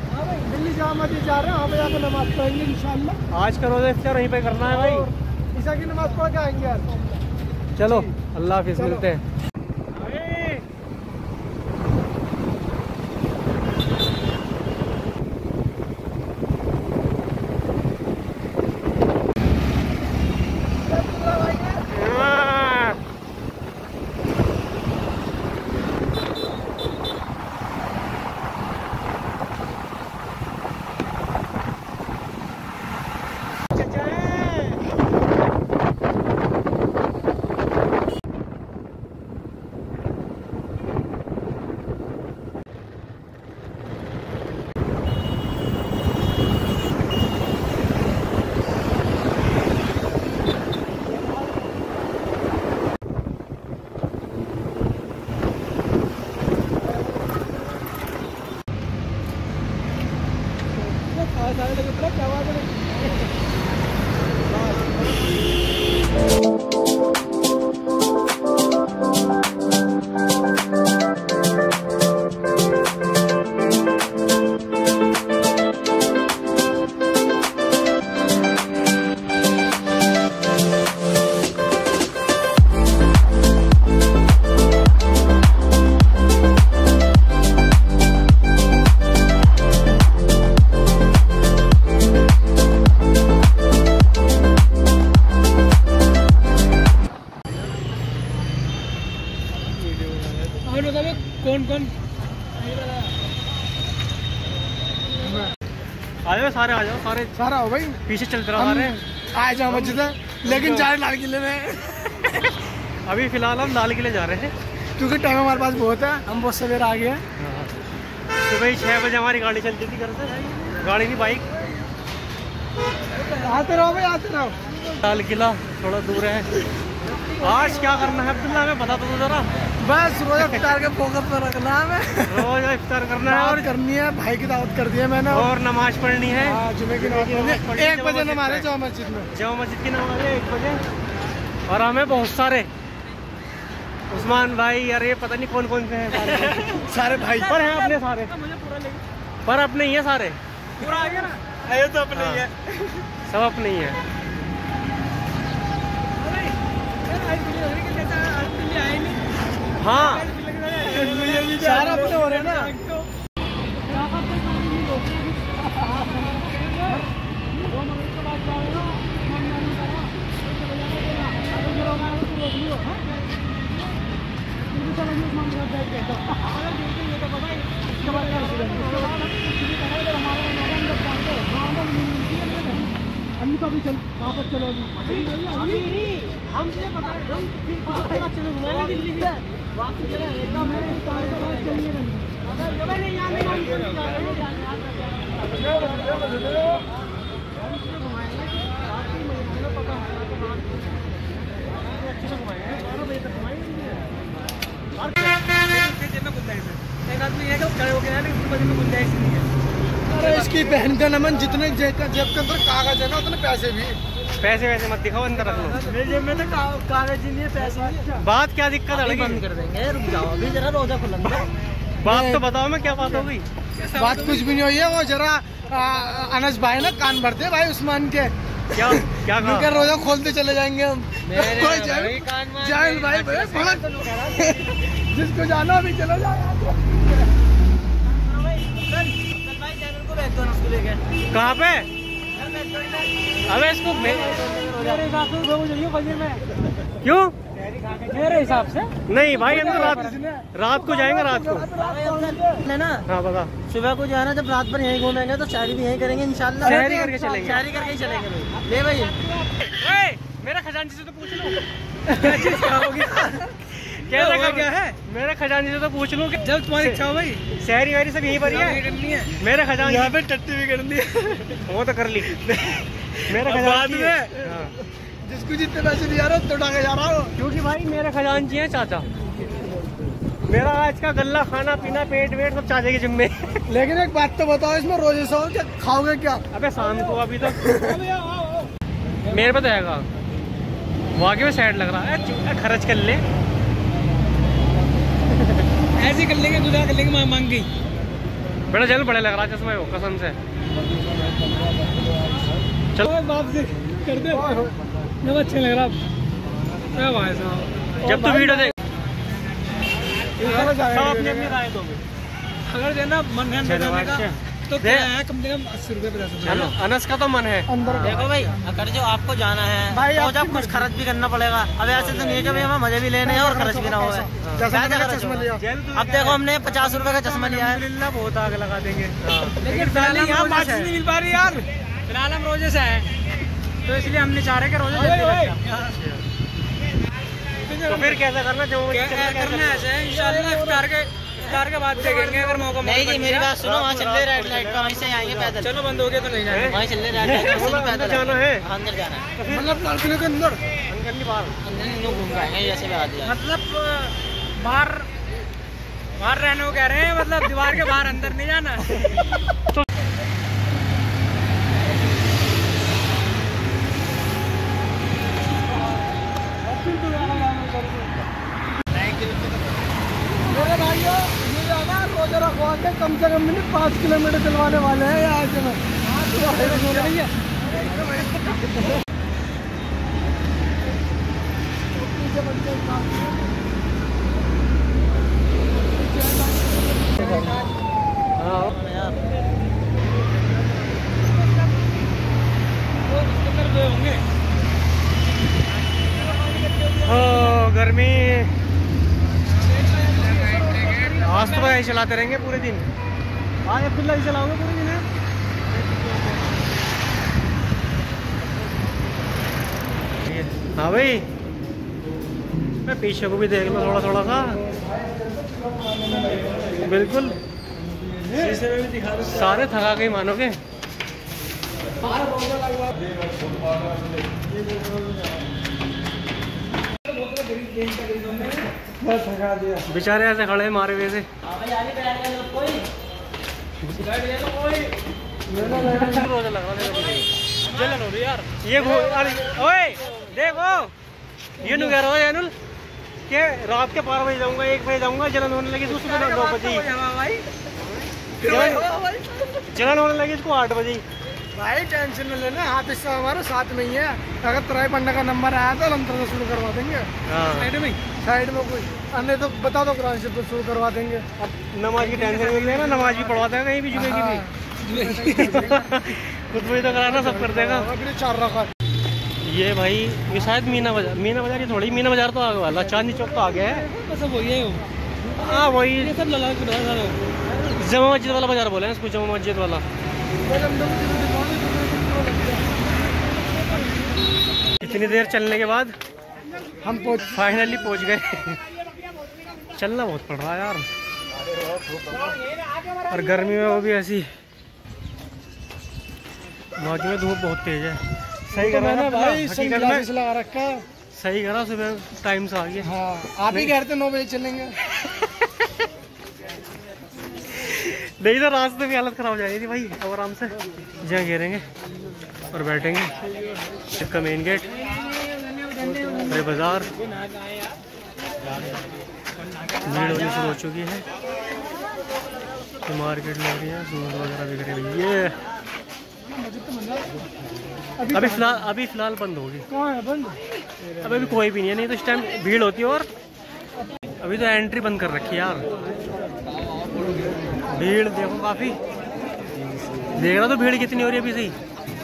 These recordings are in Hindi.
हाँ भाई दिल्ली जामा मस्जिद जा रहे हैं, वहाँ पे जाकर नमाज पढ़ेंगे इंशाल्लाह। आज का रोजा इफ्तार वहीं पे करना है भाई, ईशा की नमाज पढ़ के आएंगे यार। चलो अल्लाह हाफिज़, मिलते हैं। क्या बात है। कौन कौन आ जाओ सारे, आ जाओ सारे, सारा हो भाई, पीछे चलते रहो सारे। आ जाओ मस्जिद है, लेकिन जा रहे लाल किले में। अभी फिलहाल हम लाल किले जा रहे हैं क्योंकि टाइम हमारे पास बहुत है, हम बहुत सवेरा आ गए हैं। सुबह 6 बजे हमारी गाड़ी चलती थी घर से, गाड़ी नहीं बाइक। आते रहो भाई, आते रहो। लाल किला थोड़ा दूर है। आज क्या करना है अब्दुल्ला, हमें बता दो जरा। बस रोजा इफ्तार के फोकस पर रखना है, रोजा इफ्तार करना है और करनी है। भाई की दावत कर दी है मैंने, और नमाज पढ़नी है। जुमे की नमाज 1 बजे नमाज है जामा मस्जिद में। जामा मस्जिद की नमाज है 1 बजे। और हमें बहुत सारे उस्मान भाई, अरे पता नहीं कौन कौन से हैं सारे भाई पर हैं अपने सारे, पर अपने ही है सारे, पूरा आ गया ना। ये तो अपने ही है, सब अपने ही है। हाँ सारा अपने हो रहे हैं ना। का भी चल वापस चलो, हमसे पता है चलो दिल्ली से वापस चले एकदम अरे इसकी बहन का नमन, जितने जेब के अंदर कागज है ना उतने पैसे भी। पैसे वैसे मत दिखाओ, अंदर रख लो। मेरे जेब में तो कागज ही नहीं है, पैसे नहीं है। बात क्या दिक्कत है, बंद कर देंगे, रुक जाओ अभी जरा रोजा खुला। बात तो बताओ, मैं क्या बात हो गई। बात कुछ भी नहीं हुई है, वो जरा अनस भाई ना कान भरते भाई उस्मान के। क्या क्या कहा? रोजा खोलते चले जाएंगे हम। जाहिल भाई जिसको जाना अभी चलो जाओ। कहाँ पे? अबे इसको क्यों? मेरे हिसाब से नहीं भाई, हम तो रात को जाएंगे, रात को है ना। हाँ बता। सुबह को जो है ना, जब रात भर यहीं घूमेंगे तो शायरी भी यहीं करेंगे इंशाल्लाह। शायरी करके चलेंगे, शायरी करके ही चलेंगे भाई। ले भाई मेरा खजांची से तो पूछ लो क्या है। मेरे खजांची से तो पूछ लूँ, जब तुम्हारी इच्छा हो भाई। शहरी वारी सब यहीं पर ही है। मेरे खजांची यहाँ पे टट्टी भी करनी है, वो तो कर ली। मेरे खजांची जिसको जितने पैसे दिया रहा तो उठा के जा रहा हो, क्योंकि भाई मेरे खजांची है चाचा। मेरा आज का गल्ला, खाना पीना, पेट वेट सब चाचा के जिम्मे। लेकिन एक बात तो बताओ, इसमें रोजे सो क्या खाओगे क्या? अबे शाम को, अभी तो मेरे पे तो आएगा, वाकई में सैड लग रहा है। खर्च कर ले, ऐसे कर लेंगे, गुजार कर लेंगे, मांग गई। बड़ा जल बड़े लग रहा चश्मा वो कसम से। चलो वापसी कर दे, जब अच्छे लग रहा क्या भाई साहब। जब तो वीडियो देख अपनी अपनी राय दोगे, अगर देना मन है तो क्या है, कम से कम 80 रुपये 50 रुपये। अनस का तो मन है अंदर। देखो भाई, अगर जो आपको जाना है भाई तो जब कुछ खर्च भी करना पड़ेगा। अब ऐसे तो नहीं है कि भाई हमें मजे भी लेने हैं और खर्च भी ना हो। अब देखो हमने 50 रुपए का चश्मा लिया है, बहुत आग लगा देंगे। लेकिन फिलहाल यहाँ बात नहीं मिल पा रही यार। फिलहाल हम रोजे से आए तो इसलिए हमने चाह रहे कि रोजे तो फिर कैसा करना करना ऐसे इंशाल्लाह इफ्तार के बाद देखेंगे अगर मौका। नहीं जी मेरी बात सुनो, वहाँ चल रहे रेड लाइट का, वहीं से आएंगे पैदल। चलो बंद हो गया तो नहीं जाएंगे, वहीं चल रहे रेड लाइट का, पैदल जाना है, अंदर जाना है। मतलब लाल किले के अंदर अंदर नहीं बाहर, अंदर नहीं लोग घूम के आएंगे जैसे भी आ दिया। मतलब बाहर रहने को कह रहे हैं, मतलब दीवार के बाहर अंदर नहीं जाना। तो मेरे भाइयों ये जाना रोजा रखवा के कम से कम 5 किलोमीटर चलवाने वाले हैं यहाँ से। गर्मी आज तो भाई चलाते रहेंगे पूरे दिन। आज अब्दुल्ला ही चलाओगे पूरे दिन? हाँ भाई, मैं पीछे को भी देख लो थोड़ा थोड़ा सा। बिल्कुल सारे थका के मानोगे। बेचारे ऐसे खड़े मारे हुए से। यार ये ओए देखो ये नु कह रहा है अनुल के रात के 12 बजे जाऊंगा, 1 बजे जाऊंगा, जलन होने लगी तो सुबह 9 बजे, जलन होने लगी इसको 8 बजे। भाई टेंशन न लेना, हाथ हिस्सा हमारा साथ में ही है। अगर तराई पंडा का नंबर आया तो हम तरह शुरू करवा देंगे। साइड में कोई अन्य तो बता दो, कुरान से शुरू करवा देंगे। अब नमाज की टेंशन नहीं लेना, नमाज भी पढ़वा देगा कहीं भी, जुमे की भी खुद वही तो कराना, सब कर देगा। 4 रखा ये भाई ये शायद मीना बाजार ये थोड़ी मीना बाजार तो आगे वाला, चांदनी चौक तो आ गया है। सब वही है। हाँ वही सब जमा मस्जिद वाला बाजार बोले इसको, जमा मस्जिद वाला। इतनी देर चलने के बाद हम फाइनली पहुंच गए। चलना बहुत पड़ रहा है यार, और गर्मी में वो भी ऐसी, बाकी में धूप बहुत तेज है। सही करा ना भाई, लगा रखा, सही करा, सुबह टाइम से आ गया। हाँ आप ही कह रहे थे 9 बजे चलेंगे। नहीं तो रास्ते में हालत खराब हो जाएगी थी भाई। अब आराम से जहाँ घेरेंगे और बैठेंगे। का मेन गेट, बड़े बाजार, भीड़ होनी शुरू हो चुकी है, तो मार्केट लग रही है, सूट वगैरह बिक रही है। ये अभी फिलहाल बंद होगी। कहाँ है बंद? अभी कोई भी नहीं है, नहीं तो इस टाइम भीड़ होती है। और अभी तो एंट्री बंद कर रखी है यार। भीड़ देखो काफी, देख रहा तो भीड़ कितनी हो रही है अभी से ही।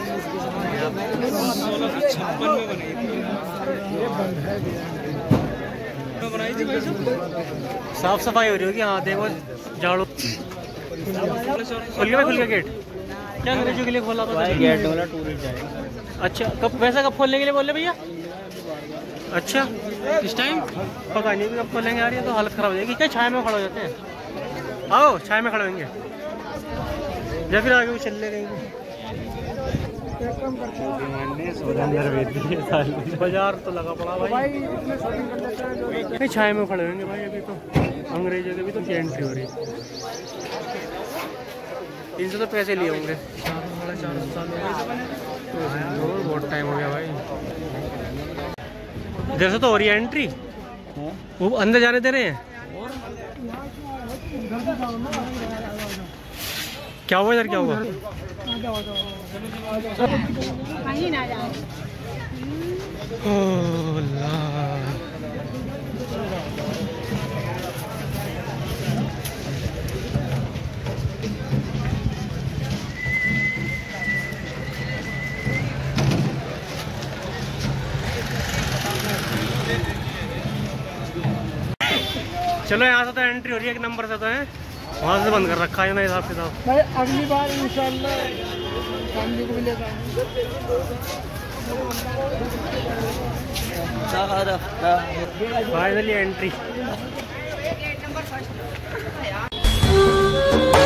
साफ सफाई हो रही होगी। हाँ देखो झाड़ू खुल गया गेट। क्या अंग्रेजों के लिए खोला था गेट वाला? टूरिस्ट जाएगा। अच्छा कब, वैसा कब खोलने के लिए बोले भैया? अच्छा इस टाइम पता नहीं कब खोलेंगे यार, ये तो हालत खराब हो जाएगी। क्या छाया में खड़े हो जाते हैं? आओ छाया में खड़े होंगे या फिर आगे चल ले रहेंगे। बाजार तो लगा पड़ा भाई, नहीं छाया में खड़े होंगे भाई। अभी तो अंग्रेजों के भी तो एंट्री हो रही है। इनसे तो पैसे लिए होंगे, 400 साल बहुत टाइम हो गया भाई। इधर से तो हो रही है एंट्री, वो अंदर जाने दे रहे हैं। क्या हुआ इधर, क्या हुआ? चलो यहाँ से तो एंट्री हो रही है, एक नंबर से तो है, वहाँ से बंद कर रखा है ना हिसाब किताब। भाई अगली बार इंशाल्लाह फैमिली को भी ले जाएंगे। Finally entry.